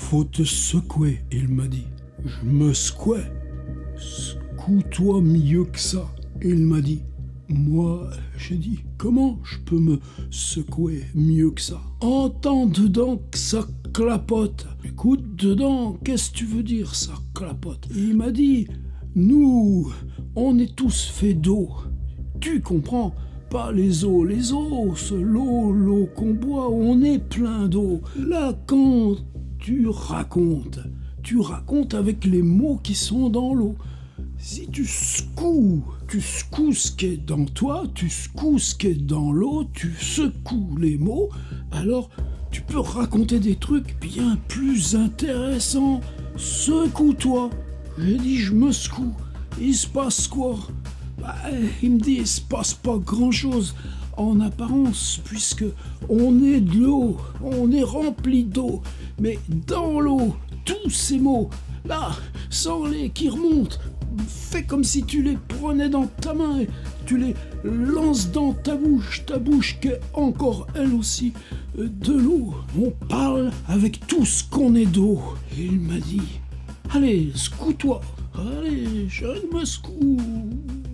faut te secouer, il m'a dit. Je me secouais. Secoue-toi mieux que ça, il m'a dit. Moi, j'ai dit, comment je peux me secouer mieux que ça? Entends dedans que ça clapote. Écoute dedans, qu'est-ce que tu veux dire, ça clapote? Il m'a dit, nous, on est tous faits d'eau. Tu comprends? Pas les os, l'eau qu'on boit, on est plein d'eau. Là, quand tu racontes avec les mots qui sont dans l'eau. Si tu secoues ce qui est dans toi, tu secoues ce qui est dans l'eau, tu secoues les mots, alors tu peux raconter des trucs bien plus intéressants. Secoue-toi. J'ai dit je me secoue. Il se passe quoi? Il me dit il se passe pas grand-chose en apparence, puisque on est de l'eau, on est rempli d'eau, mais dans l'eau, tous ces mots, là, sens-les qui remontent, fais comme si tu les prenais dans ta main et tu les lances dans ta bouche qui est encore elle aussi de l'eau. On parle avec tout ce qu'on est d'eau. Il m'a dit, allez, secoue-toi, allez, je me secoue.